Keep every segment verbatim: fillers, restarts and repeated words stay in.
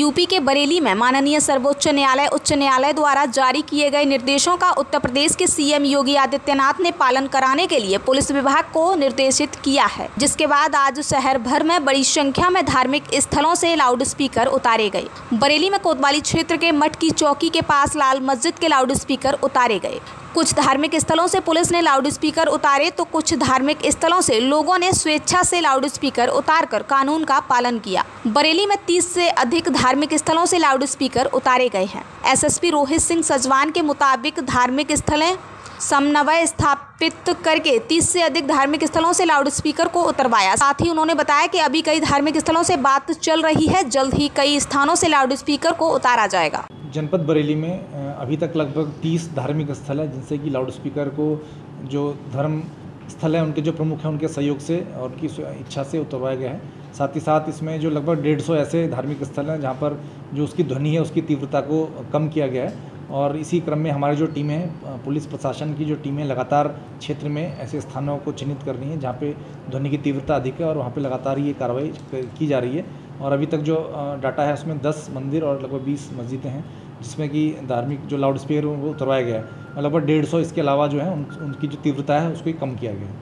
UP के बरेली में माननीय सर्वोच्च न्यायालय उच्च न्यायालय द्वारा जारी किए गए निर्देशों का उत्तर प्रदेश के सीएम योगी आदित्यनाथ ने पालन कराने के लिए पुलिस विभाग को निर्देशित किया है, जिसके बाद आज शहर भर में बड़ी संख्या में धार्मिक स्थलों से लाउड स्पीकर उतारे गए। बरेली में कोतवाली क्षेत्र के मठ की चौकी के पास लाल मस्जिद के लाउड स्पीकर उतारे गए। कुछ धार्मिक स्थलों से पुलिस ने लाउड स्पीकर उतारे तो कुछ धार्मिक स्थलों से लोगों ने स्वेच्छा से लाउड स्पीकर उतारकर कानून का पालन किया। बरेली में तीस से अधिक धार्मिक स्थलों से लाउड स्पीकर उतारे गए हैं। एसएसपी रोहित सिंह सजवान के मुताबिक धार्मिक स्थलें समन्वय स्थापित करके तीस से अधिक धार्मिक स्थलों से लाउड स्पीकर को उतरवाया। साथ ही उन्होंने बताया कि अभी कई धार्मिक स्थलों से बात चल रही है, जल्द ही कई स्थानों से लाउड स्पीकर को उतारा जाएगा। जनपद बरेली में अभी तक लगभग तीस धार्मिक स्थल है जिनसे कि लाउड स्पीकर को जो धर्म स्थल है उनके जो प्रमुख हैं उनके सहयोग से और उनकी इच्छा से उतरवाया गया है। साथ ही साथ इसमें जो लगभग डेढ़ सौ ऐसे धार्मिक स्थल हैं जहां पर जो उसकी ध्वनि है उसकी तीव्रता को कम किया गया है। और इसी क्रम में हमारी जो टीमें हैं, पुलिस प्रशासन की जो टीमें लगातार क्षेत्र में ऐसे स्थानों को चिन्हित कर रही हैं जहाँ पे ध्वनि की तीव्रता अधिक है और वहाँ पे लगातार ये कार्रवाई की जा रही है। और अभी तक जो डाटा है उसमें दस मंदिर और लगभग बीस मस्जिदें हैं जिसमें कि धार्मिक जो लाउड स्पीकर वो उतरवाया गया है। लगभग डेढ़ सौ इसके अलावा जो है उन, उनकी जो तीव्रता है उसको कम किया गया है।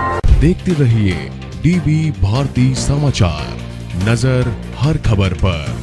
देखते रहिए डीबी भारती समाचार, नजर हर खबर पर।